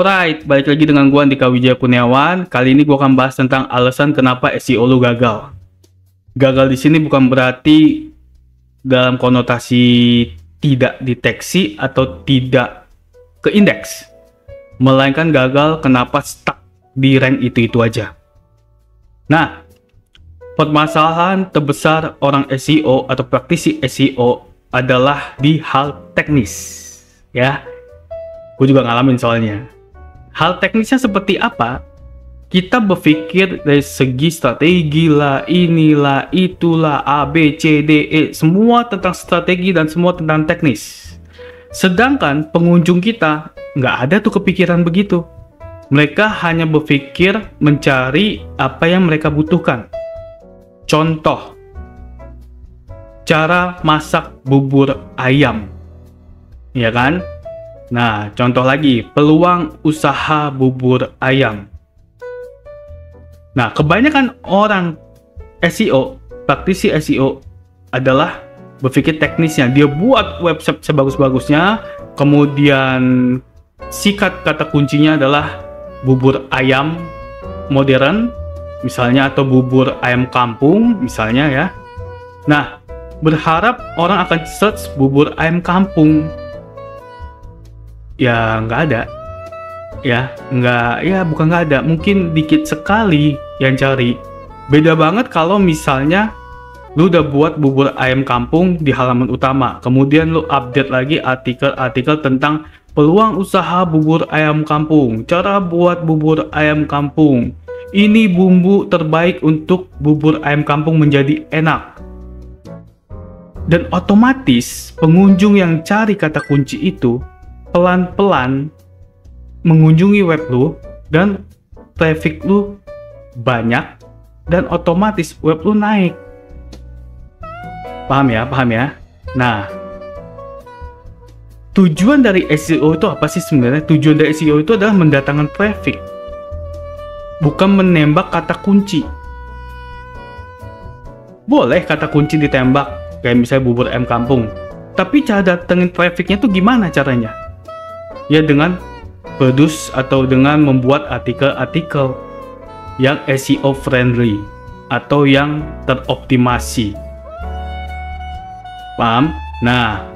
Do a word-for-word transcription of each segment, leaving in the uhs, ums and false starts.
Alright, balik lagi dengan gua Andika Wijaya Kurniawan. Kali ini gua akan bahas tentang alasan kenapa S E O lu gagal. Gagal di sini bukan berarti dalam konotasi tidak deteksi atau tidak ke indeks, melainkan gagal kenapa stuck di rank itu-itu aja. Nah, permasalahan terbesar orang S E O atau praktisi S E O adalah di hal teknis, ya. Gue juga ngalamin soalnya. Hal teknisnya seperti apa? Kita berpikir dari segi strategi lah, inilah, itulah, A, B, C, D, E, semua tentang strategi dan semua tentang teknis. Sedangkan pengunjung kita nggak ada tuh kepikiran begitu. Mereka hanya berpikir mencari apa yang mereka butuhkan. Contoh, cara masak bubur ayam, ya kan? Nah, contoh lagi, peluang usaha bubur ayam. Nah, kebanyakan orang S E O, praktisi S E O adalah berpikir teknisnya. Dia buat website sebagus-bagusnya, kemudian sikat kata kuncinya adalah bubur ayam modern, misalnya, atau bubur ayam kampung, misalnya ya. Nah, berharap orang akan search bubur ayam kampung. Ya nggak ada, ya nggak, ya bukan nggak ada, mungkin dikit sekali yang cari. Beda banget kalau misalnya lu udah buat bubur ayam kampung di halaman utama, kemudian lu update lagi artikel-artikel tentang peluang usaha bubur ayam kampung, cara buat bubur ayam kampung, ini bumbu terbaik untuk bubur ayam kampung menjadi enak. Dan otomatis pengunjung yang cari kata kunci itu pelan-pelan mengunjungi web lu dan traffic lu banyak dan otomatis web lu naik. Paham ya? Paham ya? Nah, tujuan dari S E O itu apa sih sebenarnya? Tujuan dari S E O itu adalah mendatangkan traffic, bukan menembak kata kunci. Boleh kata kunci ditembak, kayak misalnya bubur ayam kampung, tapi cara datengin trafficnya tuh gimana caranya? Ya dengan produce atau dengan membuat artikel-artikel yang S E O friendly atau yang teroptimasi. Paham? Nah,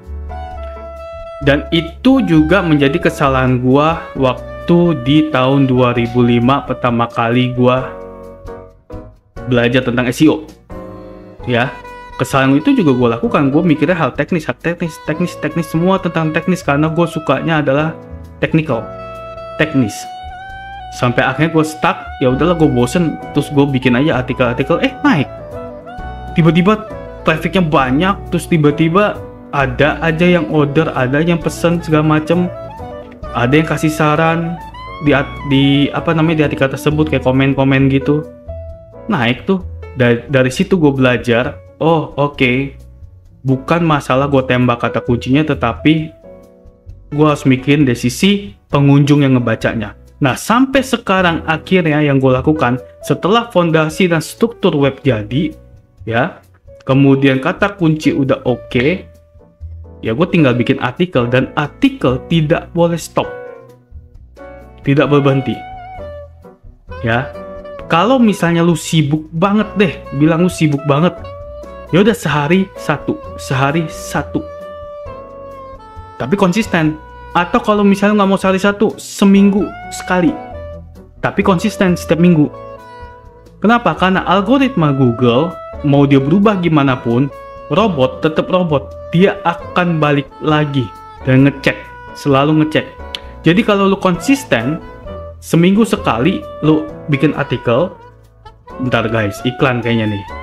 dan itu juga menjadi kesalahan gua waktu di tahun dua ribu lima pertama kali gua belajar tentang S E O. Ya, kesalahan itu juga gue lakukan. Gue mikirnya hal teknis, hal teknis, teknis, teknis, semua tentang teknis karena gue sukanya adalah technical, teknis. Sampai akhirnya gue stuck. Ya udahlah, gue bosen. Terus gue bikin aja artikel-artikel. Eh naik. Tiba-tiba trafficnya banyak. Terus tiba-tiba ada aja yang order, ada yang pesen segala macem. Ada yang kasih saran di di apa namanya di artikel tersebut, kayak komen-komen gitu. Naik tuh. Dari, dari situ gue belajar. Oh oke, okay. Bukan masalah gue tembak kata kuncinya, tetapi gue harus mikirin dari sisi pengunjung yang ngebacanya. Nah, sampai sekarang akhirnya yang gue lakukan setelah fondasi dan struktur web jadi, ya, kemudian kata kunci udah oke, okay, ya gue tinggal bikin artikel, dan artikel tidak boleh stop, tidak berhenti, ya. Kalau misalnya lu sibuk banget deh, bilang lu sibuk banget, ya udah sehari satu, sehari satu, tapi konsisten. Atau kalau misalnya nggak mau sehari satu, seminggu sekali, tapi konsisten setiap minggu. Kenapa? Karena algoritma Google mau dia berubah gimana pun, robot tetap robot, dia akan balik lagi dan ngecek, selalu ngecek. Jadi kalau lu konsisten, seminggu sekali lu bikin artikel. Bentar guys, iklan kayaknya nih.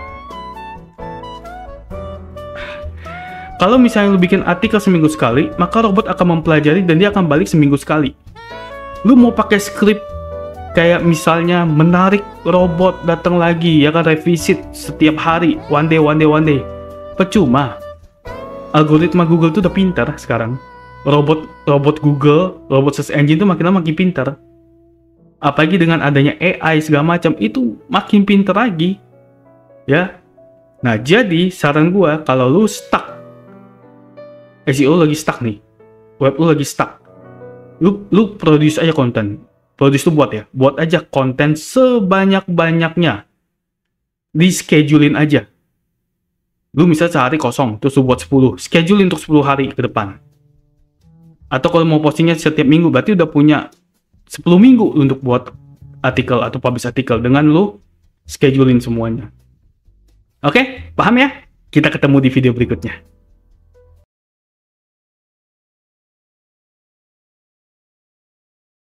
Kalau misalnya lu bikin artikel seminggu sekali, maka robot akan mempelajari dan dia akan balik seminggu sekali. Lu mau pakai script kayak misalnya menarik robot datang lagi, ya kan, revisit setiap hari, one day, one day, one day. Percuma. Algoritma Google tuh udah pintar sekarang. Robot robot Google, robot search engine tuh makin lama makin pintar. Apalagi dengan adanya A I segala macam, itu makin pintar lagi. Ya. Nah, jadi saran gua, kalau lu stuck, S E O lagi stuck nih, web lu lagi stuck, Lu lu produce aja konten. Produce tuh buat ya, buat aja konten sebanyak-banyaknya. Di schedulein aja. Lu misalnya sehari kosong, terus lu buat sepuluh. Schedule untuk sepuluh hari ke depan. Atau kalau mau postingnya setiap minggu, berarti udah punya sepuluh minggu untuk buat artikel atau publish artikel dengan lu schedulein semuanya. Oke, paham ya? Kita ketemu di video berikutnya.